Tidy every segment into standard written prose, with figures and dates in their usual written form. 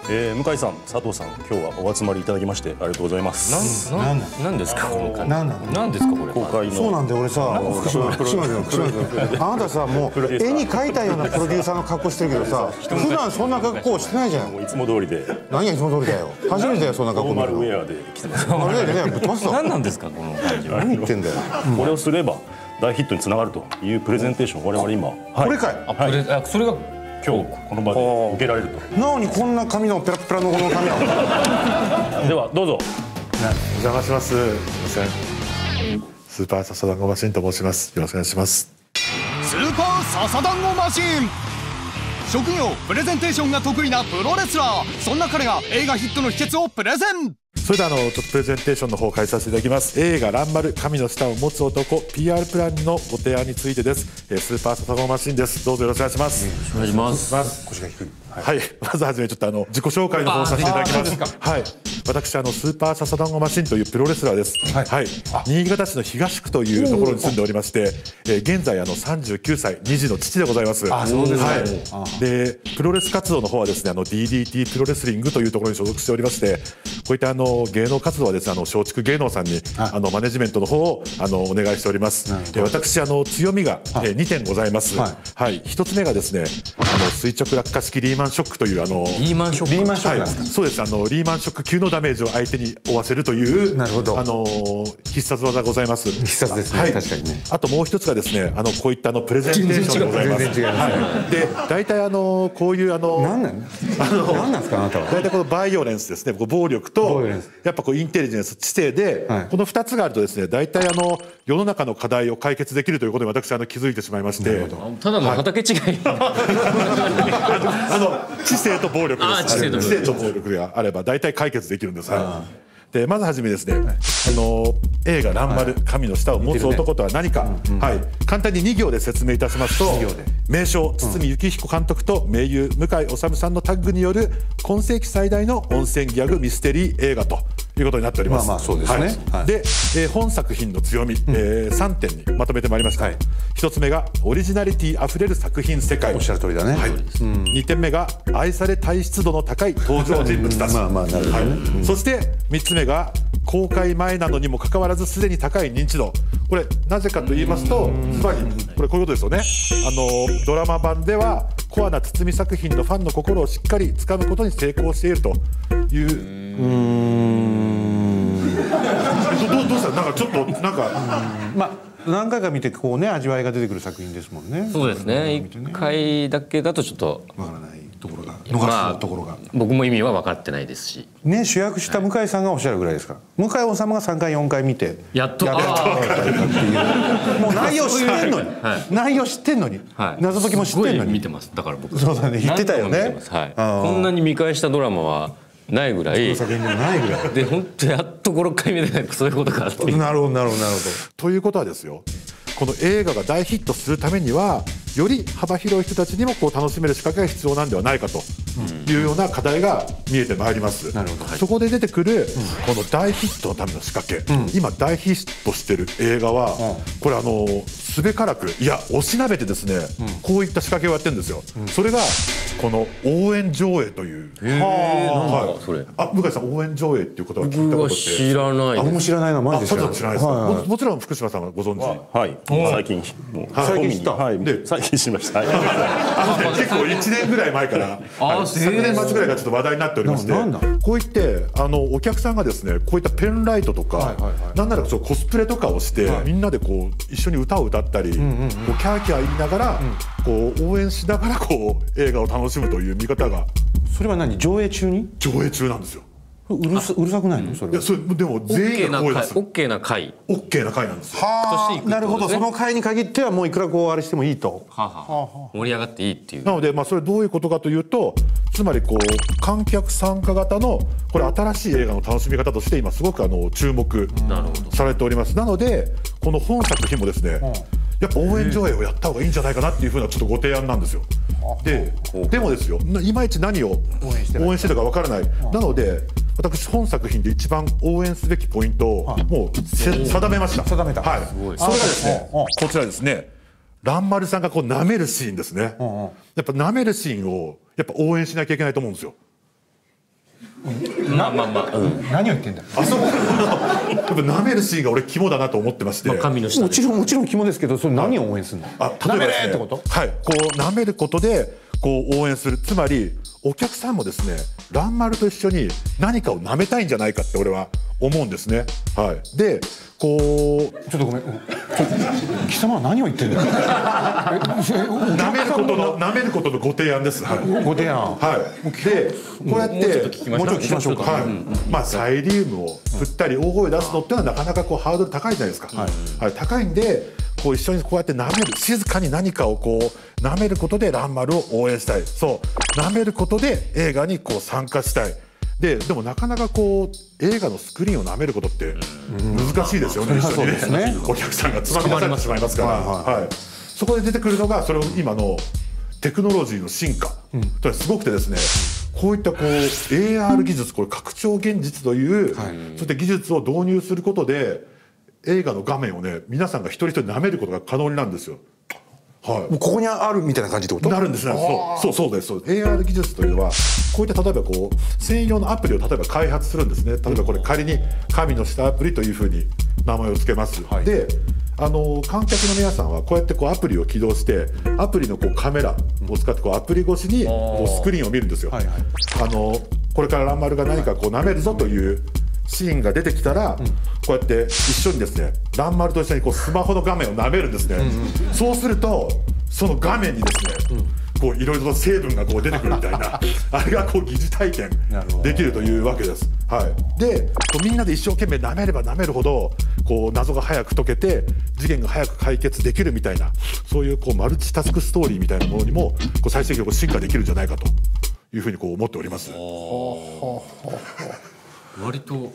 向井さん、佐藤さん、今日はお集まりいただきましてありがとうございます。 なんですかこの感じ。 なんですかこれ。 公開の。 そうなんだよ、俺さ、あなたさ、もう絵に描いたようなプロデューサーの格好してるけどさ、普段そんな格好してないじゃん。 もういつも通りで。 何がいつも通りだよ。初めてだよ、そんな格好。 ノーマルウェアで来てます。 あれだよね、ぶっ飛ばすぞ。 何なんですかこの感じは。 何言ってんだよ。 これをすれば大ヒットにつながるというプレゼンテーションを我々今。 これかい。 それが今日この場で受けられると。 なのにこんな髪のペラペラのこの髪なの。 ではどうぞ。 お邪魔します。すみません。スーパーササダンゴマシンと申します。よろしくお願いします。 スーパーササダンゴマシン。職業プレゼンテーションが得意なプロレスラー。そんな彼が映画ヒットの秘訣をプレゼン。 それではちょっとプレゼンテーションの方を開始させていただきます。映画「らんまる神の舌を持つ男」 PR プランのご提案についてです。スーパーササダンゴマシンです。どうぞよろしくお願いします。 お願いします。 腰が低い。 はい、まずはじめちょっと自己紹介の方をさせていただきます。はい、私スーパーササダンゴマシンというプロレスラーです。はい、新潟市の東区というところに住んでおりまして、現在39歳2児の父でございます。 あ、そうですね。 はい、でプロレス活動の方はですねDDT プロレスリングというところに所属しておりまして、こういった芸能活動はですね松竹芸能さんにマネジメントの方をお願いしております。私強みが2点ございます。はい、1つ目がですね垂直落下式リーマンショックというリーマンショック。 リーマンショックなんですか。 そうです。リーマンショック級のダメージを相手に負わせるという、 なるほど、 必殺技ございます。 必殺ですね。はい、確かにね。 あともう一つがですねこういったプレゼンテーションでございます。 全然違いますね。 はい、で大体こういう何なんですかあなたは。 大体このバイオレンスですね、暴力とやっぱインテリジェンス、知性で、この2つがあるとですね大体世の中の課題を解決できるということに私気づいてしまいまして。 ただの畑違い。 知性と暴力です。知性と暴力があれば大体解決できるんです。でまずはじめですね映画「らんまる神の舌を持つ男」とは何か、はい、簡単に2行で説明いたしますと、名将堤幸彦監督と名優向井理さんのタッグによる今世紀最大の温泉ギャグミステリー映画ということになっております。 まあそうですね。 で本作品の強み3点にまとめてまいりました。1つ目がオリジナリティあふれる作品世界。 おっしゃる通りだね。 2点目が愛され体質度の高い登場人物たち。そして3つ目が公開前なのにもかかわらずすでに高い認知度。これなぜかと言いますと、つまりこれこういうことですよね。ドラマ版ではコアな堤作品のファンの心をしっかり掴むことに成功しているという。どうした？なんかちょっとなんかまあ何回か見てこうね味わいが出てくる作品ですもんね。 そうですね。1回だけだとちょっとわからないところが逃すところが、 僕も意味は分かってないですしね。主役した向井さんがおっしゃるぐらいですから。向井理が3回4回見てやっと分かったっていう。もう内容知ってんのに、内容知ってんのに、謎解きも知ってんのに見てます。だから僕そうだね、言ってたよね。 こんなに見返したドラマはないぐらいで、本当やっと5、6回目でそういうことかっていう。 なるほどなるほどなるほど。 ということはですよ、この映画が大ヒットするためにはより幅広い人たちにも楽しめる仕掛けが必要なんではないかというような課題が見えてまいります。そこで出てくるこの大ヒットのための仕掛け、今大ヒットしてる映画はこれすべからくおしなべてですね、こういった仕掛けをやってるんですよ。それがこの応援上映という。 なんだそれ。 向井さん応援上映っていうことは聞いたことって？ 知らない。 僕も知らないな。マジで知らない。 知らないですか。もちろん福島さんはご存知。 はい。最近知った。 最近知りました。 結構1年ぐらい前から昨年末ぐらいがちょっと話題になっておりまして、こういってお客さんがですねこういったペンライトとかなんならコスプレとかをしてみんなで一緒に歌を歌ったりキャーキャー言いながら応援しながら映画を楽しむという見方が。 それは何？上映中に？ 上映中なんですよ。 うるさくないの？それは。 でも全員が声出す。 オッケーな回。 オッケーな回なんですよ。 はあ、なるほど。その回に限ってはもういくらあれしてもいいと。 盛り上がっていいっていう。 なのでそれどういうことかというと、つまり観客参加型のこれ新しい映画の楽しみ方として今すごく注目されております。なのでこの本作品もですね、やっぱ応援上映をやった方がいいんじゃないかなっていうふうなちょっとご提案なんですよ。でもですよ、いまいち何を応援してるかわからない。なので私本作品で一番応援すべきポイントをもう定めました。 定めた。 はい。それがですね、こちらですね。蘭丸さんが舐めるシーンですね。やっぱ舐めるシーンをやっぱ応援しなきゃいけないと思うんですよ。 まあまあまあ、 何を言ってんだよ。 あそこやっぱ舐めるシーンが俺肝だなと思ってまして、 神の下でもちろん肝ですけど、それ何を応援するの？ 例えばですね、 ってこと？ はい、こう舐めることでこう応援する、つまりお客さんもですね、蘭丸と一緒に何かを舐めたいんじゃないかって俺は思うんですね。はい、でこうちょっとごめん、貴様は何を言ってんだよ。 舐めることのご提案です。はい、 ご提案。 はい、でこうやってもうちょっと聞きましょうか。 はい、まあサイリウムを振ったり大声出すのっていうのはなかなかこうハードル高いじゃないですか。はい、高いんでこう一緒にこうやって舐める、静かに何かをこう舐めることで蘭丸を応援したい、そう舐めることで映画にこう参加したい。でもなかなかこう映画のスクリーンを舐めることって難しいですよね。一緒にね、お客さんがつまみ出されてしまいますから、はい、そこで出てくるのがそれを今のテクノロジーの進化とすごくてですね、こういったこう AR 技術、これ拡張現実という、そういった技術を導入することで映画の画面をね、皆さんが一人一人舐めることが可能になるんですよ。はい、もうここにあるみたいな感じってこと？ なるんですね。そうです。AR 技術というのはこういった例えばこう専用のアプリを例えば開発するんですね。例えばこれ仮に神の舌アプリというふうに名前を付けます。で観客の皆さんはこうやってこうアプリを起動してアプリのこうカメラを使ってこうアプリ越しにこうスクリーンを見るんですよ。これから蘭丸が何かこう舐めるぞというシーンが出てきたら、こうやって一緒にですね蘭丸と一緒にこうスマホの画面を舐めるんですね。そうするとその画面にですね、こういろいろと成分がこう出てくるみたいなあれがこう疑似体験できるというわけです。はい、でこうみんなで一生懸命舐めれば舐めるほどこう謎が早く解けて事件が早く解決できるみたいな、そういうこうマルチタスクストーリーみたいなものにもこう最終的に進化できるんじゃないかというふうにこう思っております。 割と、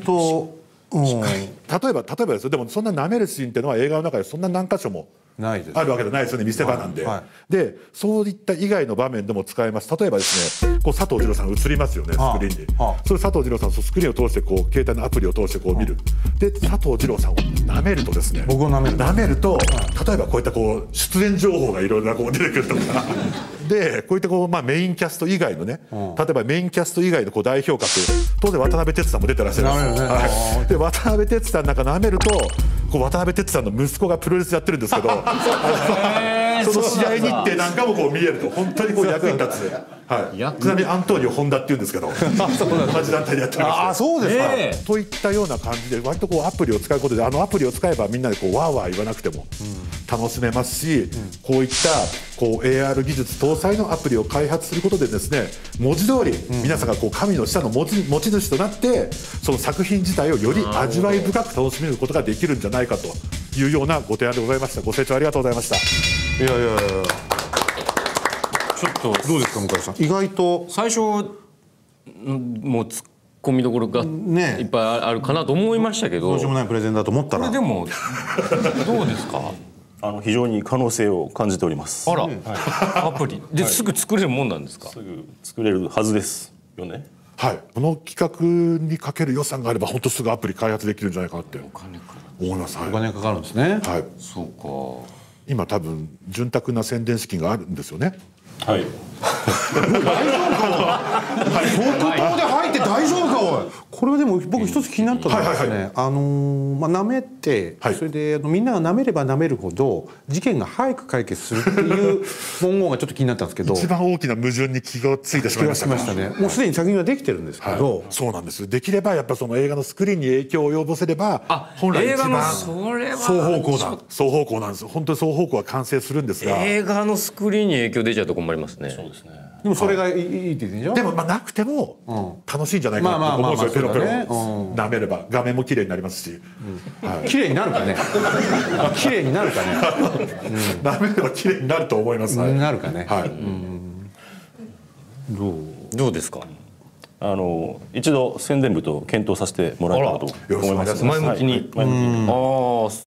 例えばですよ。でもそんな舐めるシーンっていうのは映画の中でそんな何箇所もないです。 あるわけじゃないですよね。見せ場なんで、でそういった以外の場面でも使えます。例えばですね、こう佐藤二朗さんが映りますよね、スクリーンに。それ佐藤二朗さんスクリーンを通してこう携帯のアプリを通してこう見る。で佐藤二朗さんを舐めるとですね、 僕を舐めると例えばこういったこう出演情報がいろいろなこう出てくるとかでこういったこう、メインキャスト以外のね、例えばメインキャスト以外のこう代表格、当然渡辺哲さんも出てらっしゃいます。で渡辺哲さんなんか舐めるとこう渡辺哲さんの息子がプロレスやってるんですけどその試合日程なんかもこう見えると本当にこう役に立つ。はい、ちなみにアントニオ本田っていうんですけど同じ団体でやっておりまして、 そうですか、 といったような感じで割とこうアプリを使うことでアプリを使えばみんなでこうワーワー言わなくても楽しめますし、こういったこう AR 技術搭載のアプリを開発することでですね、文字通り皆さんがこう神の舌の持ち主となってその作品自体をより味わい深く楽しめることができるんじゃないかというようなご提案でございました。ご清聴ありがとうございました。 いやちょっとどうですか向井さん、意外と最初もうツッコミどころがいっぱいあるかなと思いましたけど、 どうしようもないプレゼンだと思ったら、 でもどうですか？ 非常に可能性を感じております。 あら、アプリですぐ作れるもんなんですか？ すぐ作れるはずですよね。 はい、この企画にかける予算があれば本当すぐアプリ開発できるんじゃないかなって思います。 お金かかるんですね。 はい、 そうか。 今多分潤沢な宣伝資金があるんですよね。 はい。 大丈夫かおい。即答で入って大丈夫かおい。これはでも僕一つ気になったのはですね、舐めて、それでみんなが舐めれば舐めるほど事件が早く解決するっていう文言がちょっと気になったんですけど、 一番大きな矛盾に気がついてしまいましたね。 もうすでに作品はできてるんですけど、 そうなんです。できればやっぱその映画のスクリーンに影響を及ぼせれば本来一番双方向なんです。本当に双方向は完成するんですが、 映画のスクリーンに影響出ちゃうと困りますね。 そうですね。 でもそれがいいって言ってんじゃん。 でもなくても楽しいんじゃないかなと思うんですよ。ペロペロ舐めれば画面も綺麗になりますし、 綺麗になるかね。綺麗になるかね。 舐めれば綺麗になると思います。 なるかね。はい。 どうですか？ 一度宣伝部と検討させてもらえたらと思います。 前向きに。ああ。